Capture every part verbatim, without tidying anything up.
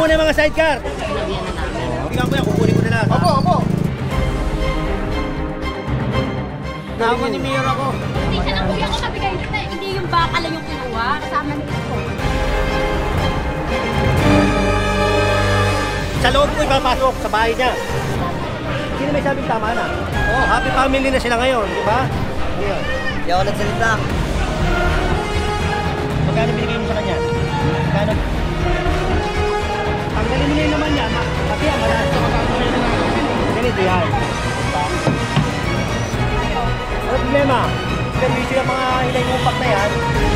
po na yung mga sidecar. Bigyan ko yan, kukunin ko na lahat. Opo, opo. Naman ni Mayor ako. Hindi siya ng kuya ko nabigay nito eh. Hindi yung baka lang yung kinuha. Kasama nito ko. Sa loob ko ipapasok sa bahay niya. Sino may sabing tama na? Oh, happy family na sila ngayon, di ba? Ngayon. Hindi ako nagsalita. Magkano binigay mo sa kanya? Magkano? Tanggalin mo na yun naman yan. Pati yan, malas. Ganito yan. Ano problema? Servisyo yung mga hinay-upak na yan.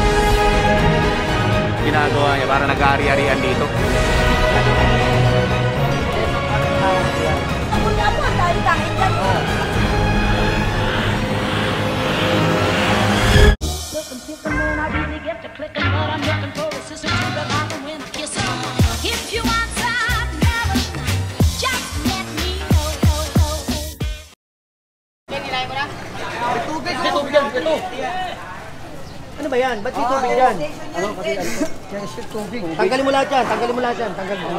Ginagawa niya para nag-ari-arian dito. Nakunya po, dahil kahit lang. If you want some never, just let me know. Kinilay mo na? Tubig, tubig yan, ito. Ano ba yan? Ba't may tubig yan? Ano kasi ano? Yan shit tubig. Tanggalin mo lahat yan. Tanggalin mo lahat yan. Tanggalin mo.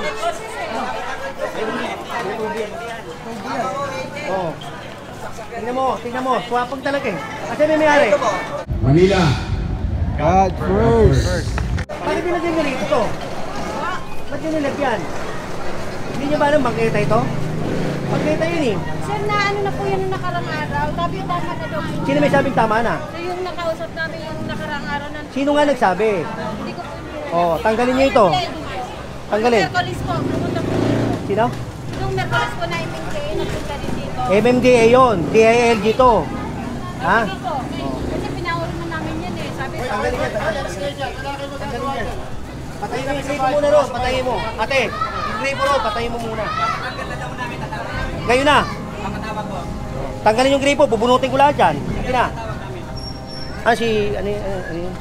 Oh. Tingnan mo, tingnan mo. Swapang talaga eh. Kasi may mayari. Manila. God first. Bakit nilagyan nyo rito to? Ba't nyo nilagyan? Hindi nyo ba alam bangketa ito? Bangketa yun eh. Sir, na ano na po yan yung nakarang araw. Sabi yung tama na daw. Sino may sabing tama na? So yung nakausap namin yung nakarang araw na... Sino nga nagsabi? Hindi ko po... Oh, tanggalin nyo ito. Tanggalin. Nung Merkulis po, pumunta po dito. Sino? Nung Merkulis po na M M D A, nagpunta din dito. M M D A yun. D I L G to. Ha? Sige po. Kasi pinahuli mo namin yan eh. Sabi ko... Tanggalin yan. Tanggalin yan. Patayin mo yung gripo muna ro. Patayin mo. Ate, yung gripo ro. Patayin mo muna. Ngayon na. Tanggalin yung gripo. Bubunutin ko lahat dyan. Sige na. Ah, si... Ano yun? Ano yun?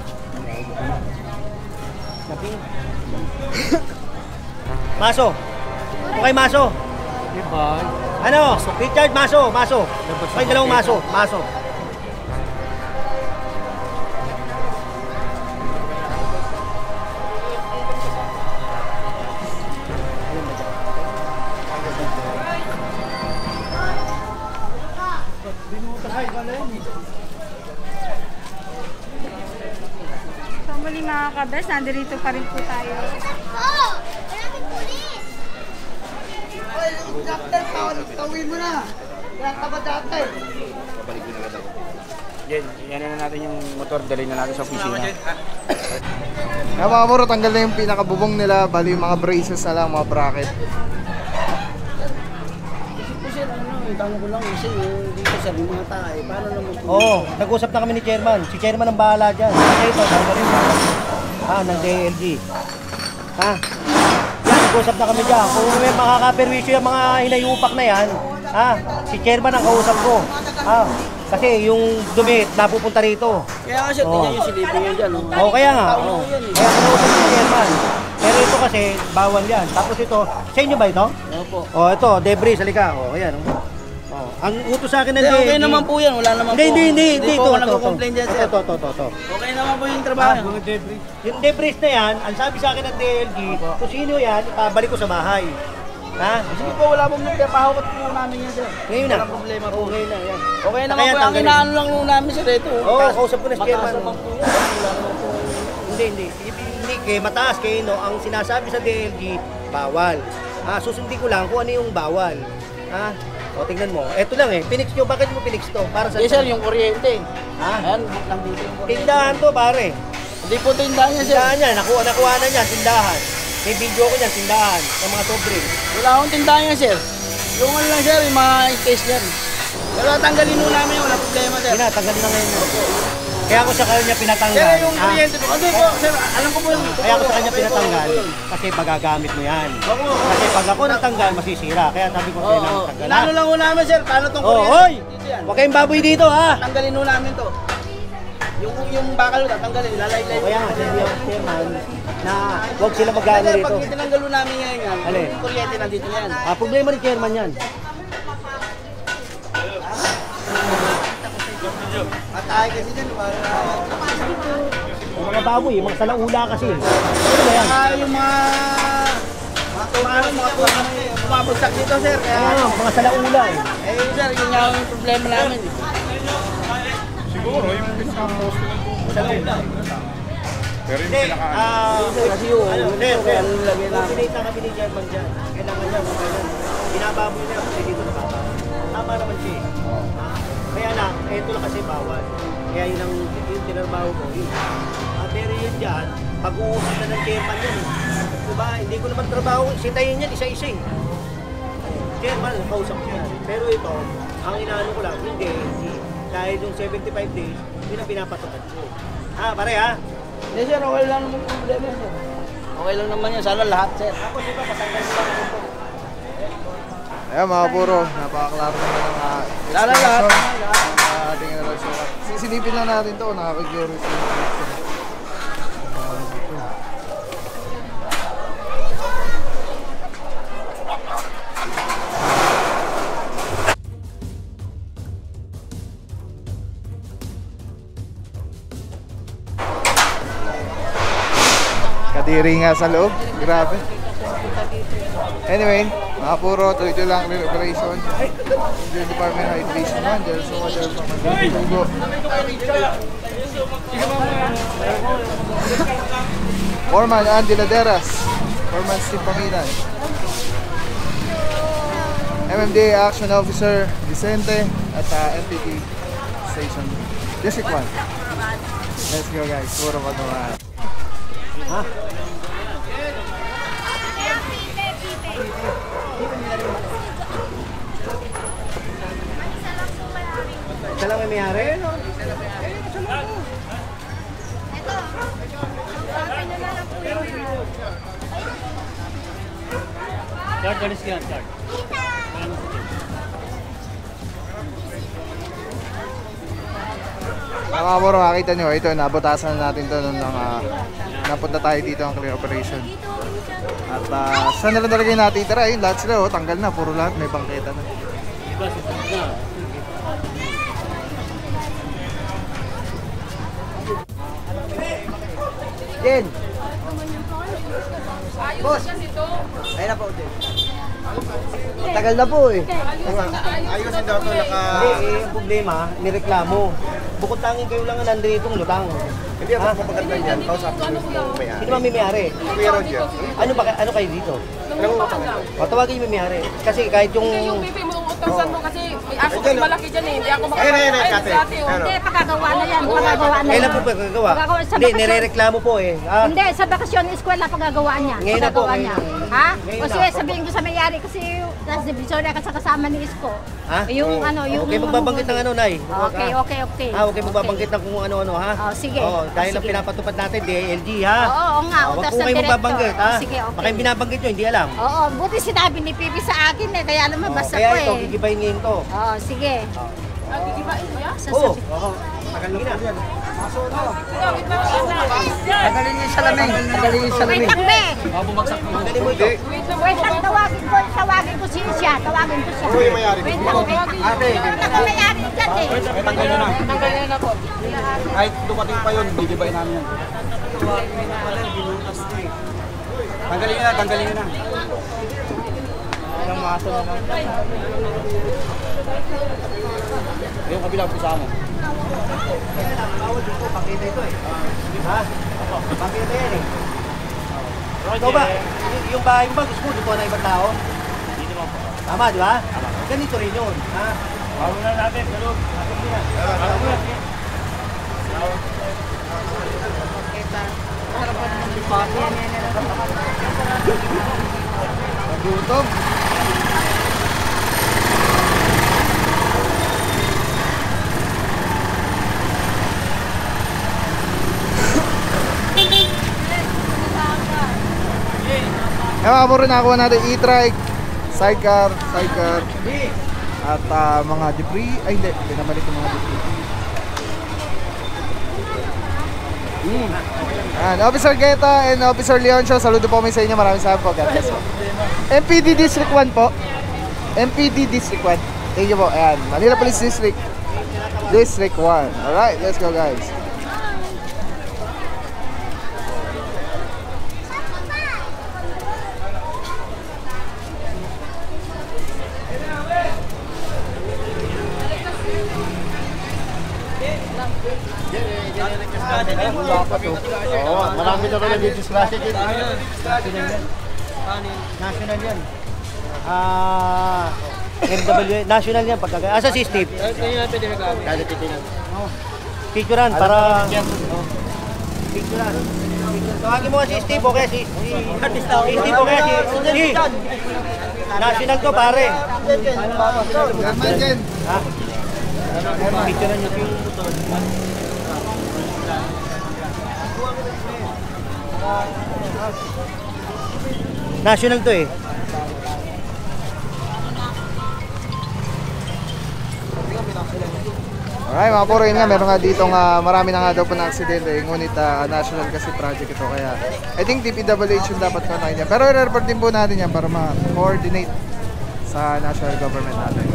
Naping. Maso. Okay, Maso. Diba? Ano? Richard, Maso. Maso. Okay, dalawang Maso. Maso. So muli mga kabes, nandito pa rin po tayo. Oh! Maraming pulis! Ay, doctor, tawin mo na. Data ba data eh? Babalik ko na agad ako. Jen, yan na natin yung motor. Dalhin na natin sa opisina. Kaya mga moro, tanggal na yung pinakabubong nila. Bali yung mga braces na lang, mga bracket. Tanong ko lang kasi dito sa mga tayo, paano naman po? Oo, oh, nag-usap na kami ni Chairman. Si Chairman ang bahala dyan. Kasi ito, tanggalin mo. Ah, ng D L G. Ha? Yan, nag-usap na kami dyan. Kung may makakaperwisyo yung mga hinayupak na yan, ha? Si Chairman ang kausap ko. Ha? Kasi yung dumi, napupunta rito. Kaya kasi Oo. tingnan yung silipin nyo dyan. Oo, oh, kaya nga. Oh. Kaya kausap ni Chairman. Pero ito kasi, bawal yan. Tapos ito, sa inyo ba ito? Opo. Oh, ito, debris, halika. Oh, ayan. Oh. Oh, ang utos sa akin ng D L G. Okay naman po yan, wala naman Hindi, po. hindi, hindi. Hindi po Ito, ako ito, nagko-complain dyan, sir. Ito, ito, ito, ito. Okay naman po yung trabaho. Ah, yung debris na yan, ang sabi sa akin ng D L G, kung sino yan, ipabalik ko sa bahay. Ha? Sige po, wala pong problema. Pahawat po namin yan, sir. Ngayon na. Walang problema po. Okay na, yan. Okay naman Kaya po, ang tanggalin. inaano lang po namin, sir, ito. Oo, oh, kausap ko na si Chairman. Mataas naman po yan. Wala naman po. Hindi, hindi. Hindi, kaya mataas kayo, no? Ang sinasabi sa D L G, bawal. Ah, susundin ko lang kung ano yung bawal. Ha? O, tingnan mo. Eto lang eh. Pinix nyo. Bakit mo pinix to? Para sa... Yes, sir, yung kuryente. Ha? Ayan, lang dito yung kuryente. Tindahan to, pare. Hindi po tindahan niya, sir. Tindahan niya. Nakuha, nakuha na niya. Tindahan. May video ko niyan. Tindahan. Ng mga soft drink. Wala akong tindahan niya, sir. Yung ano lang, sir, yung mga case niyan. Pero tanggalin mo namin, wala problema, sir. Hindi na, tanggalin na ngayon. Kaya ako sa kanya pinatanggal. Sir, yung Ah, kuryente po. Kasi po, sir, alam ko po yung... Kaya ako sa kanya pinatanggal kasi pagagamit mo yan. Kasi pag ako natanggal, masisira. Kaya sabi ko sa'yo Oo, lang oo. tanggal. Inano lang ho namin, sir. Paano tong Oh, kuryente? hoy! Dito yan. Huwag kayong baboy dito, ha? Tanggalin ho namin to. Yung yung bakal ho, tatanggalin. Ilalaylay. Kaya nga, sabi yung chairman na huwag sila mag-ano Kasi rito. pag tinanggal ho namin ngayon yan, Alin? yung kuryente nandito yan. Ah, problema ni chairman yan. Atay kasi dyan, Yung mga baboy, mga salaula kasi. Ano ba yan? Saka yung mga paano mga pumabagsak dito, sir. Kaya, Ah, mga salaula eh. eh, sir, yun nga yung problema namin. eh. Siguro, yung pinaka-post ko ng Salaula eh. pero yung Hindi, pinaka ah, Kasi yung, ano, sir, sir, kaya sir, nilagay namin. coordinate na kami ni German dyan. Kailangan niya, kung kailan. Binababoy niya kasi dito na baba. Tama naman siya eh. Kaya lang, eto lang kasi bawal. Kaya yun ang yung tinarbaho ko. Yun. Ah, pero yun dyan, pag-uusap na ng chairman yun eh. Diba? Hindi ko naman trabaho, sitayin yan isa-isa eh. Chairman, kausap ko yan. Pero ito, ang inaano ko lang, hindi, hindi. Dahil yung seventy-five days, yun ang pinapatupad ko. Ah, pare ha? Hindi, sir, okay lang naman yung problema, sir. Okay lang naman yun. Sana lahat, sir. Ako diba, patanggal ko lang ito. Ayan mga puro, napakaklaro naman ng uh, Sana lahat. Uh, tingnan na lang sukat. Sisilipin lang natin to, nakaka-curious. Kadiri nga sa loob, grabe. Anyway, mga puro, tuloy-tuloy lang ang operation. Yung Department of Hydration naman, dahil so much dahil sa magdugo. Foreman Andy Laderas, Foreman Steve Pamilan. M M D A Action Officer Vicente at uh, M P T Station District one. Let's go guys, puro magawa. Ha? Isa lang may mayari? Chart, alis yan, chart. Mga puro, makita nyo, ito, nabutasan na natin to nung uh, napunta tayo dito ang clear operation. At uh, saan na lang talaga yung natitira, yun, lahat sila, oh, tanggal na, puro lahat, may bangketa na. Jen! Boss! Ayun na po, Jen. Tagal na po eh. Ayusin daw to, naka... Hindi, eh, ang problema, nireklamo. Bukod tanging kayo lang ang nandito ng lutang. Hindi ako mapaganda yan, kausapin mo yung may-ari. Sino ba may mayari? Kuya Roger. Ano ba ano kayo dito? O tawagin yung may mayari. Kasi kahit yung... Yung pipi mo, utangsan mo kasi may aso kasi malaki dyan eh. Hindi ako Ayun, ayun, ayun, Ay, kate. dati, oh. Hindi, pagkagawa na yan. Pagagawa na Kailan yan. po ba gagawa? Gagawa sa Hindi, bakasyon. nirereklamo po eh. Ah, Hindi, sa bakasyon eskwela pagagawa niya. Ngayon na po, Pagagawa ngayon niya. na. Ha? Ngayon O na. sige, sabihin ko sa mayari kasi nasa divisoria ka sa kasama ni Isko. ha? Yung ano, yung... Okay, magbabanggit ng ano, Nay. Okay, okay, okay. Ah, okay, magbabanggit ng kung ano-ano, ha? Oh, sige. Oh, dahil Oh, ang sige. pinapatupad natin, D L G, ha? Oo, oo nga, Oh, wag utos po ng kayo director. magbabanggit, ha? Oh, sige, okay. Baka yung binabanggit nyo, hindi alam. Oo, buti sinabi ni Pipi sa akin eh, kaya naman Oh, basta kaya ko ito, eh. gigibayin ngayon to. Oo, sige. Nagigibain mo yan? Oo, oh, tagal na yan. Tagalin niyo yung salamin. Tagalin niyo yung Wait salamin. lang, be. Magaling mo ito. Wait lang, tawagin ko, tawagin ko siya, siya, tawagin ko siya. Wait lang, wait. Ate, Nakamayari dyan eh. tanggal nyo na. Tanggalin na po. Kahit dumating pa yun, gigibayin namin yan. Tanggalin nyo na, tanggalin nyo na. Ang maso na lang. Yung kabilang po sa mo. Bawal dito, pakita ito eh. Ha? Pakita yan eh. Ikaw ba, y- yung bahay mo ba, gusto mo dito na ibang tao? Hindi naman po. Tama, di ba? Ganito rin yun. Ha? Bawal na natin, pero... Gutom. Eh mga puro, nakakuha natin e-trike, sidecar, sidecar, at ah, mga debris. Ay hindi, pinabalik yung mga debris. Mm. And Officer Guetta and Officer Leoncio, saludo po kami sa inyo. Maraming salamat po. God bless po. M P D District one po. M P D District one. Thank you po. Ayan, Manila Police District District one. Alright, let's go guys. Oo, marami na rin nag-disclassic yun. National yan. National yan. Ah, M W, national yan pagkagaya. Asa si Steve? Kaya natin dinagamit. Dali picturean para picturean. Tawagin mo si Steve o kaya si si si Steve o kaya si si national to pare. Naman dyan. Ha? Picturean niyo yung motor. National to eh. Alright mga puro, yun nga, meron nga dito nga, marami na nga daw po na aksidente, ngunit uh, national kasi project ito, kaya I think D P W H yung dapat kunain niya. Pero i-report din po natin yan para ma-coordinate sa national government natin.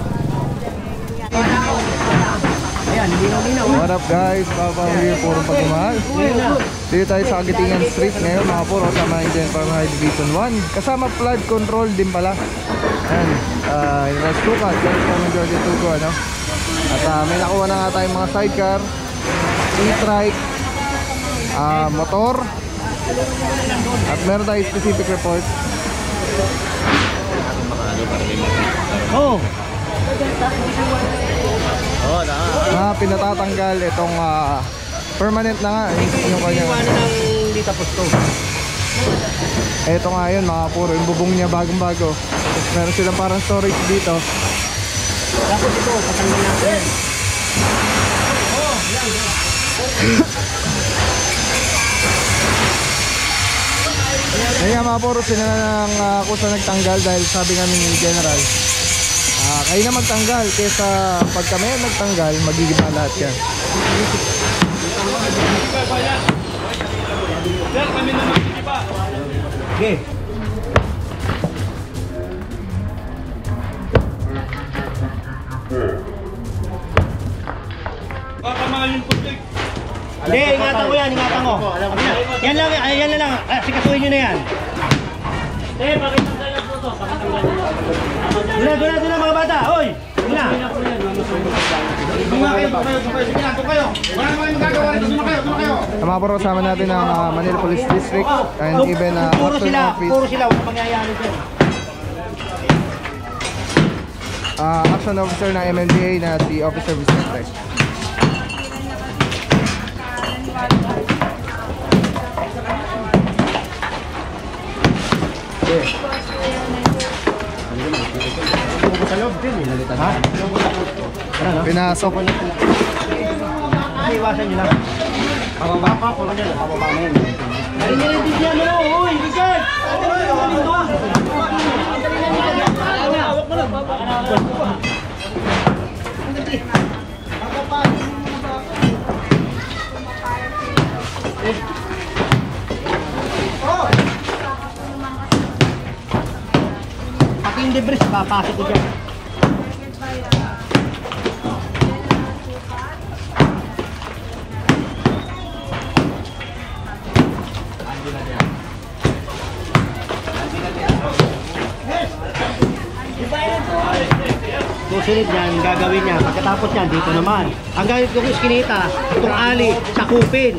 What up guys, Papa here, purong pagmamahal. Dito tayo sa Agitingan Street ngayon mga puro, kasama yung General High Division one. Kasama flood control din pala. Ayan, uh, yung Rastuka, General Georgia Tugo, ano? At uh, may nakuha na nga tayong mga sidecar, e-trike, uh, motor, at meron tayong specific report. Oh. Na pinatatanggal itong uh, permanent na nga yung kanya. Iwanan ng dita posto. Ito nga yun mga puro, yung bubong niya bagong bago. Tapos meron silang parang storage dito. Tapos ito, patanggal natin. Kaya mga puro, sila na ng uh, kusa nagtanggal dahil sabi namin ni General, uh, kayo na magtanggal kesa pag kami nagtanggal, magiging lahat yan. Okay. Hindi, ingatan ko yan, ingatan ko. Yan lang, ay, yan lang. Ah, sikasuhin nyo na yan. Eh, bakit ang tayo po ito? Dula, dula, dula mga bata. Hoy! Dula! Duma kayo, duma kayo, duma kayo. Sige na, duma kayo. Wala naman yung magagawa rito, duma kayo, duma kayo. Mga puro, kasama natin ang uh, Manila Police District and Oh, even uh, puro Acton sila, Office. puro sila, wala mangyayari dyan. Uh, action officer ng M M D A na si Officer Vicente. Ha? Ano? Pinasok. Hindi, iwasan nyo lang. Pababa pa, puro nyo lang. Pababa na yun. Dali nyo rin din yan, ano? Uy, Richard! Hawak mo lang, papa. Pati yung debris, papasok ko dyan. Susunod yan, gagawin niya. Pagkatapos niyan, dito naman. Ang gagawin kong iskinita, itong ali, sakupin.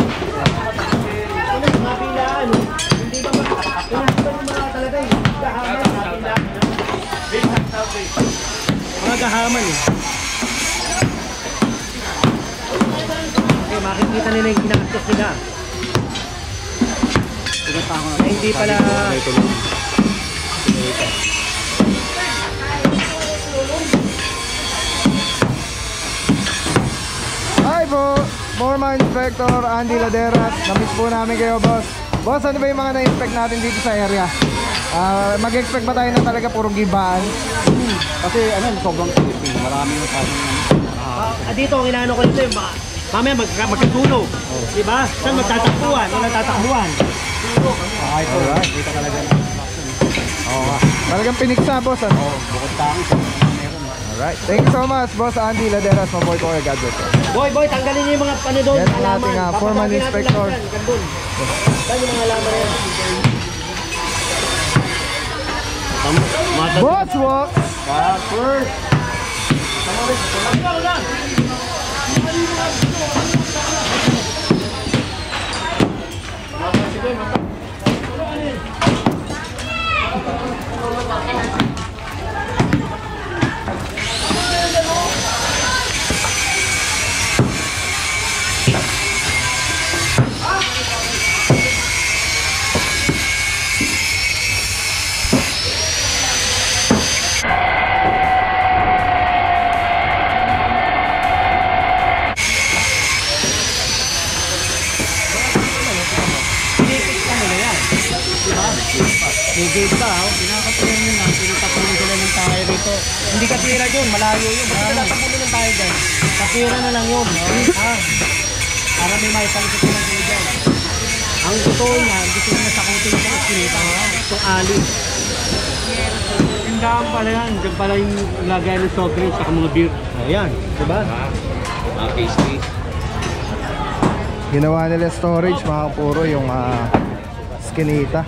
Ano, mapilaan. Hindi ba ba? Pinasipan mo mga talaga eh. Gahaman, mapilaan. Mga gahaman eh. Okay, makikita nila yung ginastos nila. Eh, hindi pala... Hi po! Former Inspector Andy Laderas. Na-miss po namin kayo, boss. Boss, ano ba yung mga na-inspect natin dito sa area? Uh, mag-expect ba tayo na talaga puro gibaan? Hmm. Kasi ano, sobrang trip eh. Marami yung sabi ng ah, dito, ang inaano ko dito yung baka mamaya mag magkatulog. Oh. Diba? Saan magtatakbuhan? Walang tatakbuhan. Okay po. Alright. Dito talaga na. Oo. Talagang piniksa, boss. Ano? Oh, bukod tangis. Alright. Thank you so much, boss Andy Laderas. Maboy ko kayo. God bless you. Boy, boy, tanggalin niyo yung mga ano doon. Yan ang ating uh, foreman inspector. Saan yung mga alaman na yan? Boss walk! First! May gate pa, oh. Pinakatapunan nyo lang, pinatapunan sila ng tayo rito. Hindi katira yun, malayo yun. Basta pinatapunan ng tayo dyan. Katira na lang yun, no? Ha? Para may maipalisip na sila dyan. Ang totoo niya, gusto nyo nasakutin sa kinita, ha? Itong ali. Tindahan pala yan. Diyan pala yung lagay ng soft drinks sa mga beer. Ayan, diba? Mga pastries. Ginawa nila storage mga puro yung uh, skinita.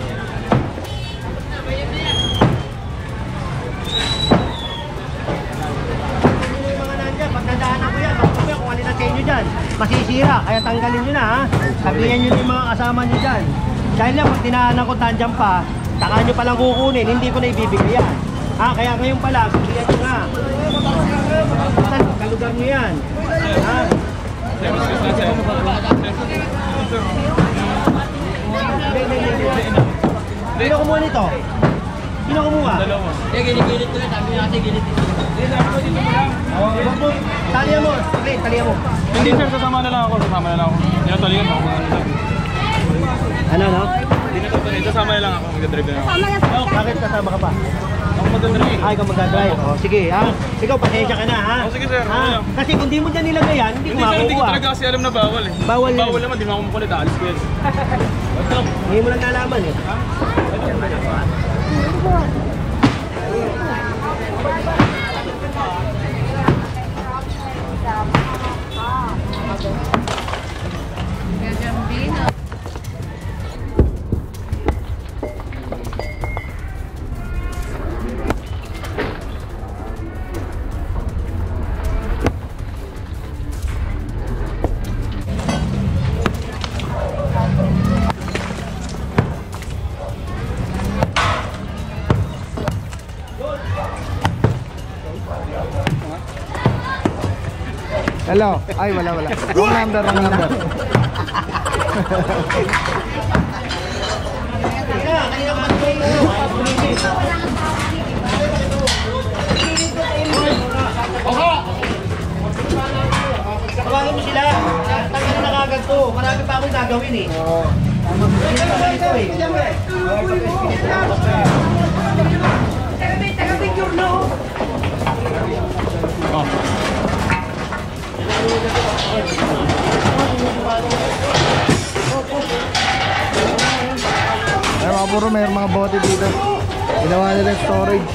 Dyan, masisira, kaya tanggalin nyo na, ha? Sabihan nyo yung mga kasama nyo dyan. Dahil lang, pag tinahanan ko tandyan pa, saka nyo palang kukunin, hindi ko na ibibigay yan, ha? Kaya ngayon pala, sabihan nyo nga, kalugar nyo yan, ha? Sino kumuha nito? Sino kumuha? Hindi, gilid-gilid ko yun. Sabi niya kasi gilid dito. Talihan mo, okay, talihan mo. Hindi sir, sasama na lang ako, sasama na lang ako. Yan, talihan ako. Ano, no? Hindi na ito, sasama na lang ako, magdadrive na ako. Oh, bakit kasama ka pa? Ako magdadrive. Ay, ikaw magdadrive. Oh, sige, ha? Ikaw, pasensya ka na, ha? Oh, sige, sir. Ha? Kasi kung di mo dyan nilagay yan, hindi ko Hindi sir, hindi ko makukuha. talaga kasi alam na bawal eh. Bawal yun. Bawal naman, di mo ako makulit, alis ko yun. Hindi mo lang nalaman, eh. Hello? Ay, wala, wala. Wrong number, wrong number. Tawagan mo sila. Tanggalin na kagad to. Marami pa akong gagawin, eh. Oo. Hindi na naman ito, eh. Taga-picture, no? Oh. Ay, mga puro may mga bote dito. Ginawa nila yung storage.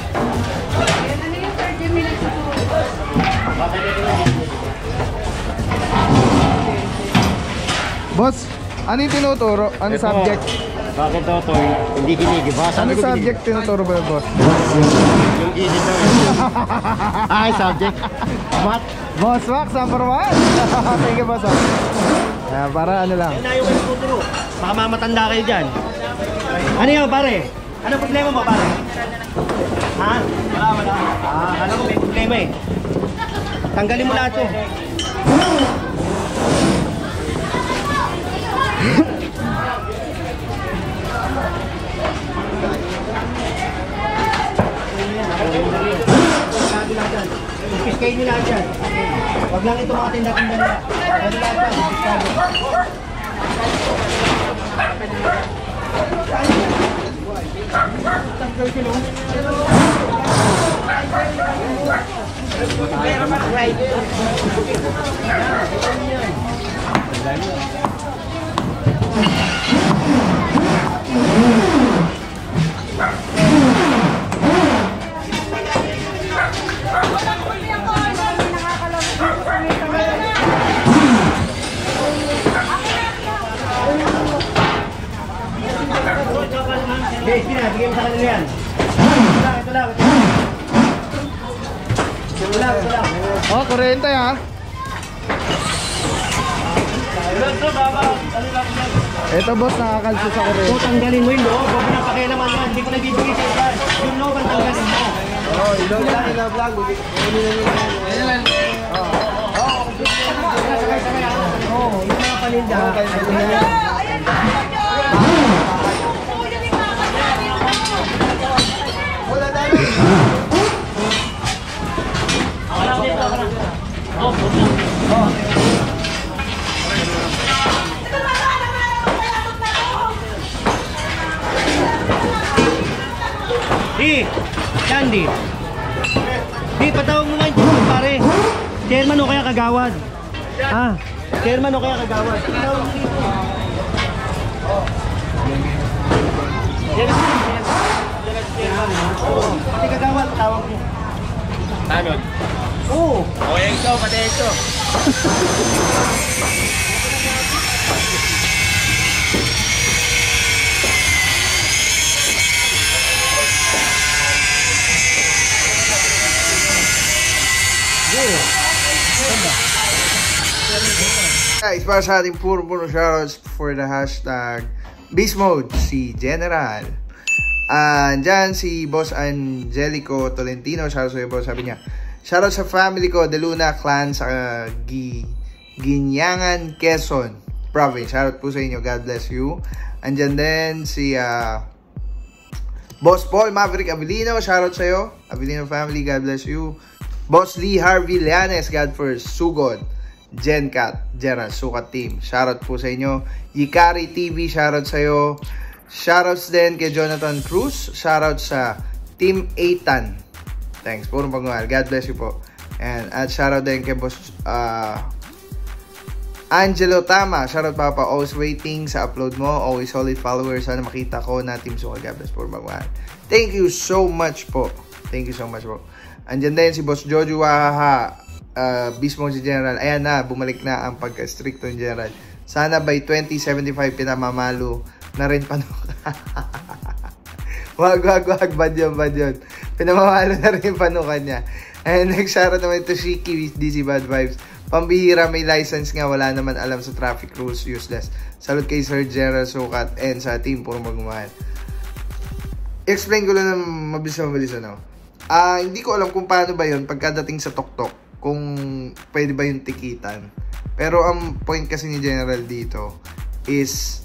Boss, ano yung tinuturo? Ano Ito. subject? Bakit daw to? Hindi kinig, ba? Ano subject tinuturo ba yung boss? Yung gilid daw. Ay, subject. What? Boss Wax, number one. Thank you, boss. Ah, para ano lang. Ayun na yung kayo tuturo. Baka mamatanda kayo dyan. Ano yun, pare? Ano problema mo, pare? Ha? Wala, wala. Ah, alam mo, may problema eh. Tanggalin mo lahat to. Ipiskay nyo lahat dyan. Huwag lang ito mga tinda-tinda nila. Ano lahat dyan? Ipiskay. Okay, sige na, bigyan mo sa kanila yan. Ito lang, ito lang. Ito lang, ito lang. Oh, kuryente ha. Ito lang, ito, baba. Ano lang, ito lang. Ito boss, nakakalso sa So, kuryente. tanggalin mo yung loob. Huwag mo na pakialaman yan. Hindi ko nagbibigay sa ilan. Yung loob ang tanggalin mo. Oh, ilaw lang, ilaw lang. Oo, yung mga paninda. Di, Candy. Di, patawag mo nga yung chairman, pare. Chairman o kaya kagawad? Ha? Chairman o kaya kagawad? Patawag mo dito. Oh. Oo, pati kagawad, tawag mo. Tanod. Oo. Okay, ito, pati ito. Guys, para sa ating puro-puro shoutouts for the hashtag Beast Mode, si General. Uh, Diyan si Boss Angelico Tolentino, shoutout sa iyo, boss. Sabi niya, shoutout sa family ko, De Luna Clan sa uh, Gi Ginyangan, Quezon Province. Shoutout po sa inyo, God bless you. Andyan din si uh, Boss Paul Maverick Abilino, shoutout sa iyo, Abilino family, God bless you. Boss Lee Harvey Leanes, God first, Sugod, Gencat, Gerald, Sukat Team. Shoutout po sa inyo. Yikari T V, shoutout sa iyo. Shoutouts din kay Jonathan Cruz. Shoutout sa Team Eitan. Thanks, puro pagmamahal. God bless you po. And at shoutout din kay Boss uh, Angelo Tama. Shoutout Papa. Always waiting sa upload mo. Always solid followers. Sana makita ko na Team Sukat. God bless, puro pagmamahal. Thank you so much po. Thank you so much po. Andyan din si Boss Jojo Wahaha, uh, Beast Mode si General. Ayan na, bumalik na ang pagka-stricto ni General. Sana by twenty seventy-five pinamamalo na rin panuka. wag, wag, wag, bad yun, bad yun. Pinamamalo na rin panuka niya. And next shoutout naman ito, Shiki, D C Bad Vibes. Pambihira, may license nga, wala naman alam sa traffic rules, useless. Salute kay Sir General Sukat and sa team, puro magmamahal. Explain ko lang ng mabilis na mabilis, ano. Ah, uh, hindi ko alam kung paano ba yun pagkadating sa tok-tok, kung pwede ba yung tikitan. Pero ang point kasi ni General dito is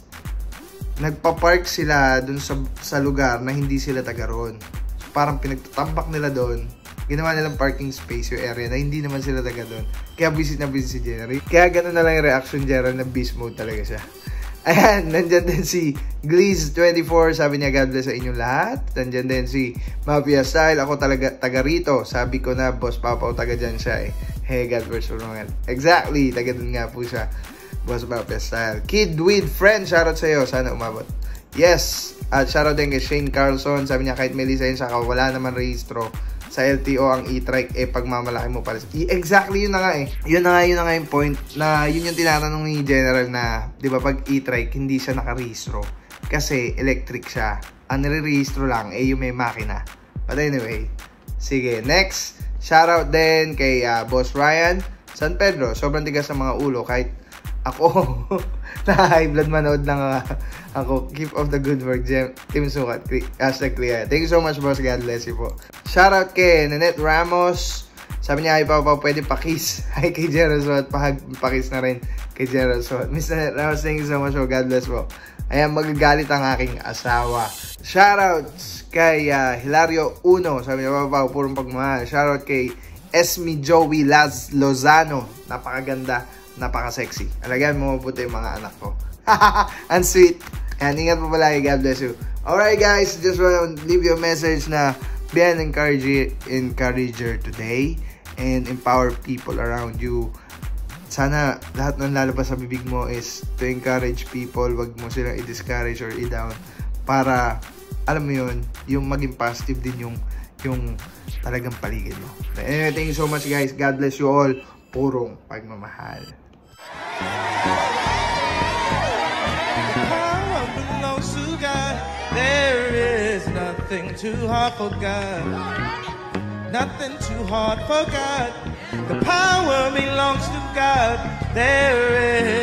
nagpa-park sila dun sa, sa lugar na hindi sila taga roon. So, parang pinagtatambak nila doon. Ginawa nilang parking space yung area na hindi naman sila taga doon. Kaya visit na visit si General. Kaya ganoon na lang yung reaction General na beast mode talaga siya. Ayan, nandyan din si Gleez twenty-four, sabi niya, God bless sa inyong lahat. Nandyan din si Mafia Style, ako talaga taga rito. Sabi ko na, Boss Papa, o taga dyan siya eh. Hey, God bless for naman. Exactly, taga dun nga po siya, Boss Mafia Style. Kid with Friend, shoutout sa iyo, sana umabot. Yes, at shoutout din kay Shane Carlson, sabi niya, kahit may lisensya ka, wala naman rehistro sa L T O ang e-trike, eh pagmamalaki mo pala. Exactly, yun na nga eh. Yun na nga, yun na nga yung point na yun yung tinatanong ni General na, di ba, pag e-trike, hindi siya nakarehistro. Kasi electric siya. Ang nire-rehistro lang, eh yung may makina. But anyway, sige, next. Shoutout din kay uh, Boss Ryan San Pedro. Sobrang tigas ng mga ulo. Kahit ako, na high blood manood lang uh, ako. Keep up the good work, Jem. Team Sukat. Hashtag clear. Thank you so much, boss. God bless you po. Shoutout kay Nanette Ramos. Sabi niya, ay pa pa pwede pakis. Hi kay Gerald Suat. Pakis na rin kay Gerald Suat. Miss Nanette Ramos, thank you so much po. God bless po. Ayan, magagalit ang aking asawa. Shoutouts kay uh, Hilario Uno. Sabi niya, pa pa, purong pagmahal. Shoutout kay Esme Joey Laz Lozano. Napakaganda. Napaka-sexy. Alagyan mo mabuti yung mga anak ko. And sweet. And ingat po palagi. God bless you. Alright guys, just want to leave you a message na be an encourager, encourager today and empower people around you. Sana lahat ng lalabas sa bibig mo is to encourage people. Wag mo silang i-discourage or i-down para, alam mo yun, yung maging positive din yung, yung talagang paligid mo. Anyway, thank you so much guys. God bless you all. Purong pagmamahal. Power belongs to God. There is nothing too hard for God. Nothing too hard for God. The power belongs to God. There is